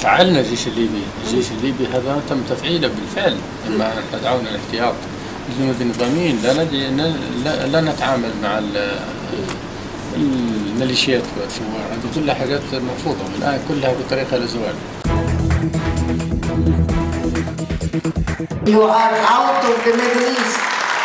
فعلنا الجيش الليبي، الجيش الليبي هذا تم تفعيله بالفعل لما دعونا الاحتياط. الجنود النظاميين لا نتعامل مع الميليشيات والثوار، هذه كلها حاجات مرفوضة والآن كلها بطريقة للزوال. You are out of the Middle East.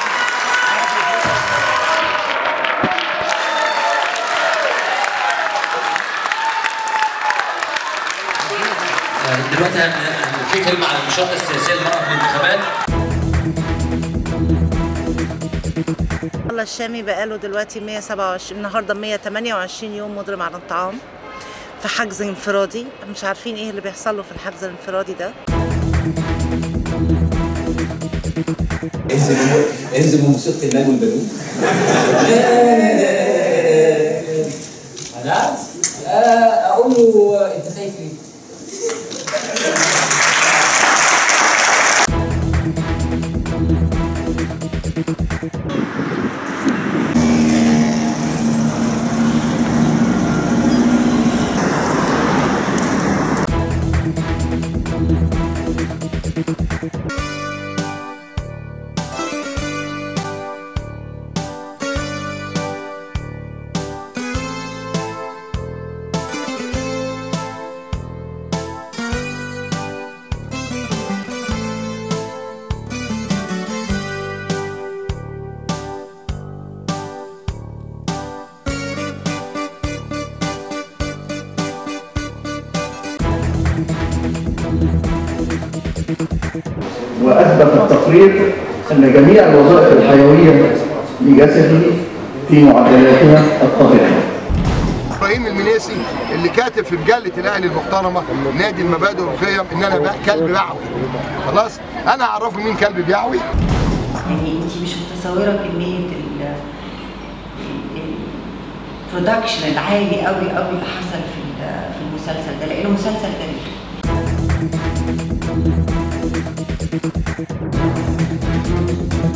دلوقتي في كلمة عن المشاركة السياسية للمرأة في الانتخابات. الله الشامي بقاله دلوقتي 127 النهارده 128 يوم مضرب عن الطعام في حجز انفرادي، مش عارفين ايه اللي بيحصل له في الحجز الانفرادي ده. انزلوا موسيقى المال والبنون. خلاص اقول له انت خايف ليه؟ وأثبت التقرير أن جميع الوظائف الحيوية لجسده في معدلاتها الطبيعية. إبراهيم المنيسي اللي كاتب في مجلة الأهلي المحترمة نادي المبادئ والقيم إن أنا كلب بعوي. خلاص؟ أنا هعرفه مين كلب بيعوي. يعني أنت مش متصورة كمية البرودكشن العالي قوي قوي اللي حصل في المسلسل ده، لأنه مسلسل تاريخي.